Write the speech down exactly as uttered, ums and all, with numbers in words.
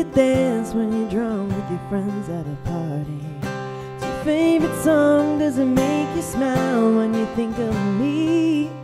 dance when you're drunk with your friends at a party? What's your favorite song? Does it make you smile when you think of me?